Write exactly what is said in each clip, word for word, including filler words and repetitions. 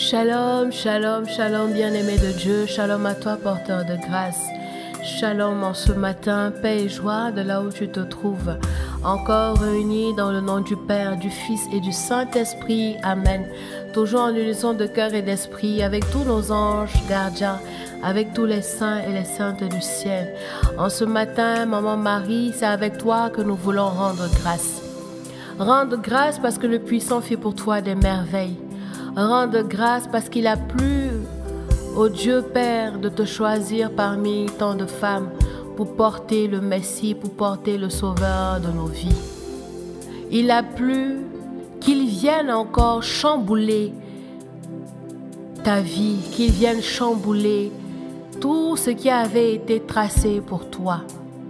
Shalom, shalom, shalom, bien-aimé de Dieu. Shalom à toi, porteur de grâce. Shalom en ce matin, paix et joie de là où tu te trouves. Encore réunis dans le nom du Père, du Fils et du Saint-Esprit. Amen. Toujours en unisson de cœur et d'esprit, avec tous nos anges gardiens, avec tous les saints et les saintes du ciel. En ce matin, Maman Marie, c'est avec toi que nous voulons rendre grâce. Rendre grâce parce que le puissant fait pour toi des merveilles. Rendre grâce parce qu'il a plu au Dieu Père de te choisir parmi tant de femmes pour porter le Messie, pour porter le Sauveur de nos vies. Il a plu qu'il vienne encore chambouler ta vie, qu'il vienne chambouler tout ce qui avait été tracé pour toi.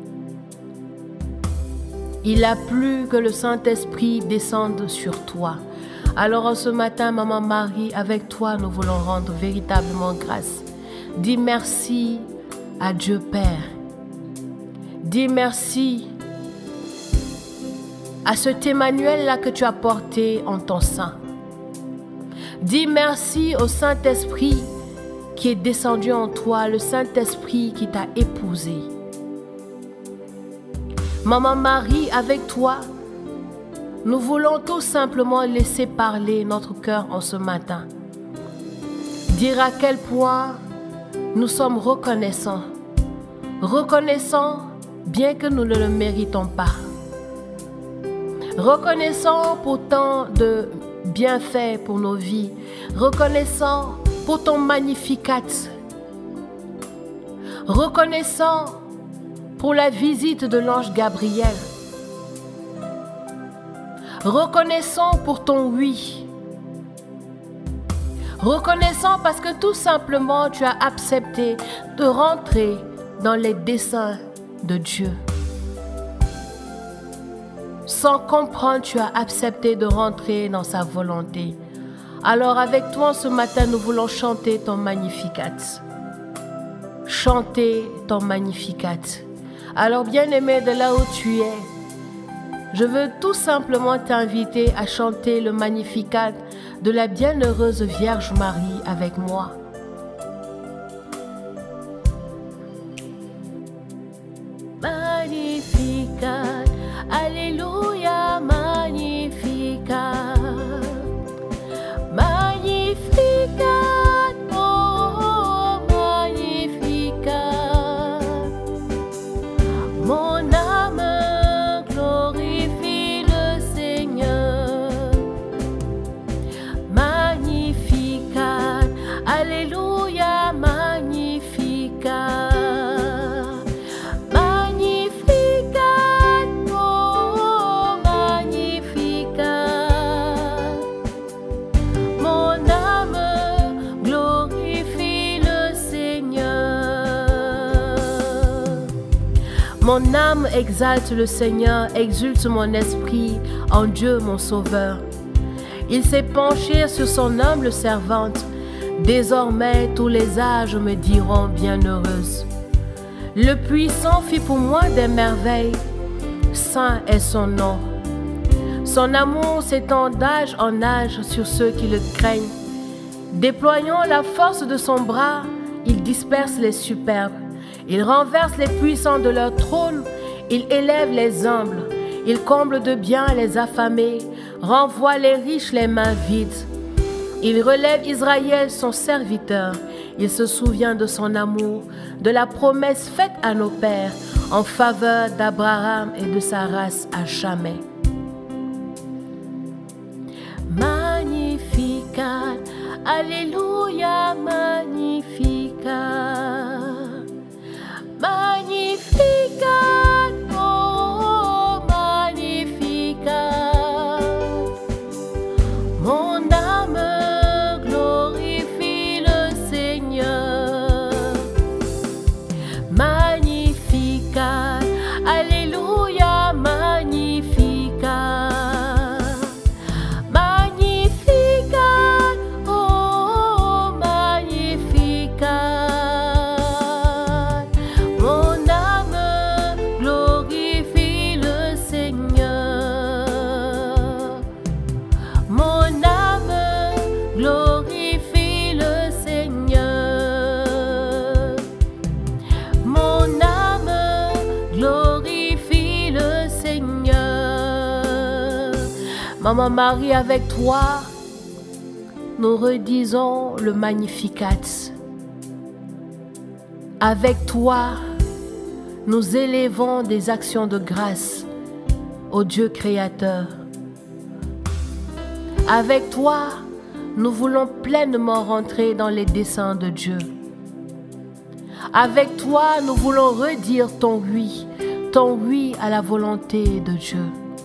Il a plu que le Saint-Esprit descende sur toi. Alors en ce matin, Maman Marie, avec toi, nous voulons rendre véritablement grâce. Dis merci à Dieu Père. Dis merci à cet Emmanuel-là que tu as porté en ton sein. Dis merci au Saint-Esprit qui est descendu en toi, le Saint-Esprit qui t'a épousé. Maman Marie, avec toi, nous voulons tout simplement laisser parler notre cœur en ce matin. Dire à quel point nous sommes reconnaissants. Reconnaissants bien que nous ne le méritons pas. Reconnaissants pour tant de bienfaits pour nos vies. Reconnaissants pour ton Magnificat. Reconnaissants pour la visite de l'ange Gabriel. Reconnaissant pour ton oui. Reconnaissant parce que tout simplement tu as accepté de rentrer dans les desseins de Dieu. Sans comprendre, tu as accepté de rentrer dans sa volonté. Alors avec toi ce matin, nous voulons chanter ton Magnificat. Chanter ton Magnificat. Alors bien-aimé, de là où tu es, je veux tout simplement t'inviter à chanter le Magnificat de la bienheureuse Vierge Marie avec moi. Magnificat, Alléluia, Magnificat, Magnificat, oh Magnificat, mon âme glorifie le Seigneur. Magnificat, Alléluia, Magnificat. Mon âme exalte le Seigneur, exulte mon esprit en Dieu mon Sauveur. Il s'est penché sur son humble servante. Désormais tous les âges me diront bienheureuse. Le puissant fit pour moi des merveilles. Saint est son nom. Son amour s'étend d'âge en âge sur ceux qui le craignent. Déployant la force de son bras, il disperse les superbes. Il renverse les puissants de leur trône, il élève les humbles, il comble de bien les affamés, renvoie les riches les mains vides. Il relève Israël son serviteur, il se souvient de son amour, de la promesse faite à nos pères en faveur d'Abraham et de sa race à jamais. Magnificat, Alléluia, Magnificat. Magnificat, oh Magnificat, mon âme glorifie le Seigneur. Magnificat, Alléluia, Magnificat. Magnificat, oh Magnificat. Maman Marie, avec toi, nous redisons le Magnificat. Avec toi, nous élevons des actions de grâce au Dieu créateur. Avec toi, nous voulons pleinement rentrer dans les desseins de Dieu. Avec toi, nous voulons redire ton oui, ton oui à la volonté de Dieu.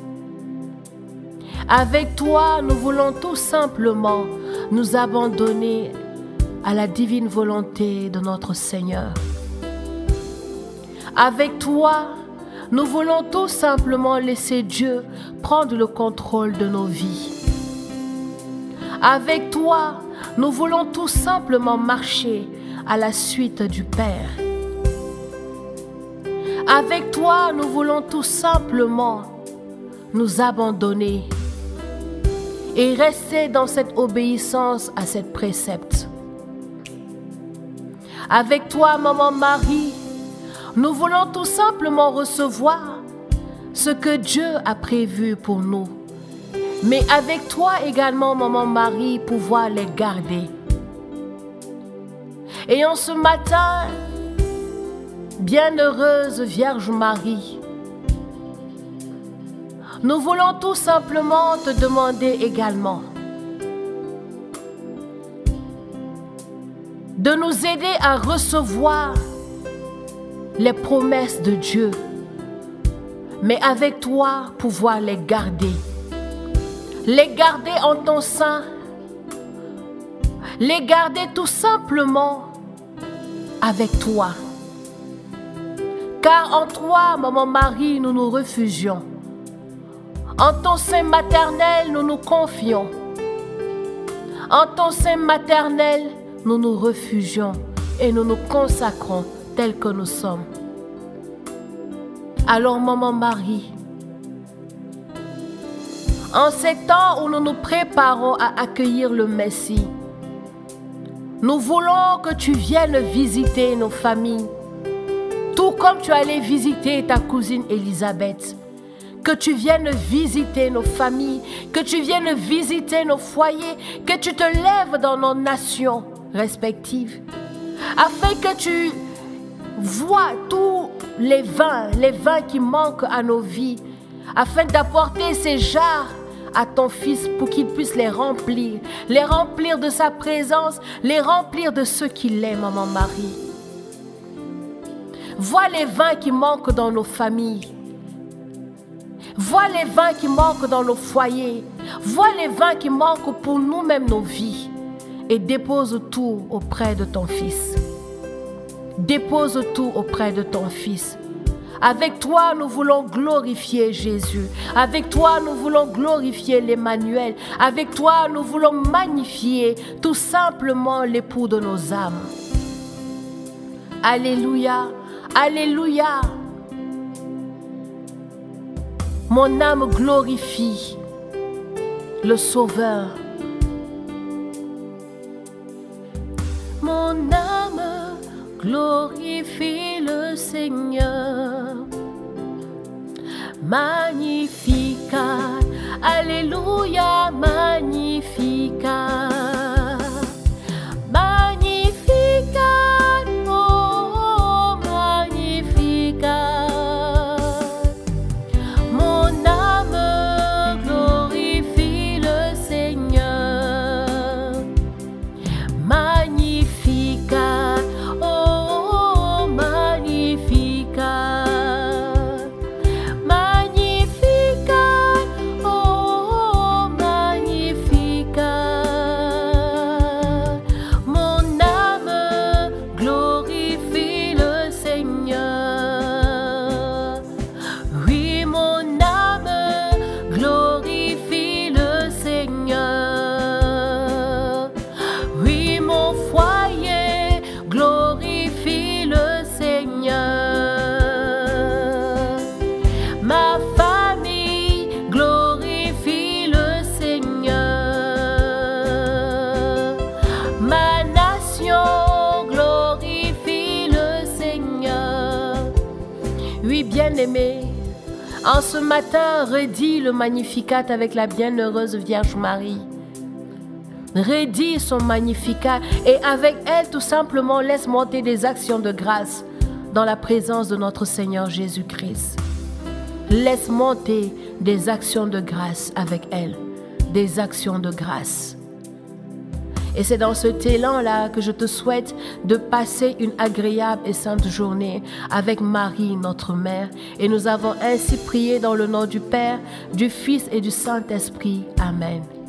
Avec toi, nous voulons tout simplement nous abandonner à la divine volonté de notre Seigneur. Avec toi, nous voulons tout simplement laisser Dieu prendre le contrôle de nos vies. Avec toi, nous voulons tout simplement marcher à la suite du Père. Avec toi, nous voulons tout simplement nous abandonner et rester dans cette obéissance à cette précepte. Avec toi, Maman Marie, nous voulons tout simplement recevoir ce que Dieu a prévu pour nous. Mais avec toi également, Maman Marie, pouvoir les garder. Et en ce matin, bienheureuse Vierge Marie, nous voulons tout simplement te demander également de nous aider à recevoir les promesses de Dieu, mais avec toi, pouvoir les garder. Les garder en ton sein, les garder tout simplement avec toi. Car en toi, Maman Marie, nous nous refugions. En ton sein maternel, nous nous confions. En ton sein maternel, nous nous refugions et nous nous consacrons tels que nous sommes. Alors, Maman Marie, en ces temps où nous nous préparons à accueillir le Messie, nous voulons que tu viennes visiter nos familles, tout comme tu allais visiter ta cousine Élisabeth. Que tu viennes visiter nos familles, que tu viennes visiter nos foyers, que tu te lèves dans nos nations respectives, afin que tu vois tous les vins, les vins qui manquent à nos vies, afin d'apporter ces jarres à ton Fils pour qu'il puisse les remplir, les remplir de sa présence, les remplir de ce qu'il est, Maman Marie. Vois les vins qui manquent dans nos familles. Vois les vins qui manquent dans nos foyers. Vois les vins qui manquent pour nous-mêmes, nos vies. Et dépose tout auprès de ton Fils. Dépose tout auprès de ton Fils. Avec toi, nous voulons glorifier Jésus. Avec toi, nous voulons glorifier l'Emmanuel. Avec toi, nous voulons magnifier tout simplement l'époux de nos âmes. Alléluia, alléluia. Mon âme glorifie le Sauveur. Mon âme glorifie le Seigneur. Magnificat, alléluia, magnificat. Magnificat, oh, magnificat. Mon âme glorifie le Seigneur. Magnificat, oh, magnificat. Magnificat, oh, magnificat. Mon âme glorifie le Seigneur. Oui, mon âme glorifie le Seigneur. Oui, mon foyer glorifie le Seigneur. Ma famille glorifie le Seigneur. Ma nation glorifie le Seigneur. Oui, bien-aimé, En ce matin, redis le Magnificat avec la bienheureuse Vierge Marie. Redis son Magnificat et avec elle, tout simplement, laisse monter des actions de grâce dans la présence de notre Seigneur Jésus-Christ. Laisse monter des actions de grâce avec elle, des actions de grâce. Et c'est dans cet élan-là que je te souhaite de passer une agréable et sainte journée avec Marie, notre Mère. Et nous avons ainsi prié dans le nom du Père, du Fils et du Saint-Esprit. Amen.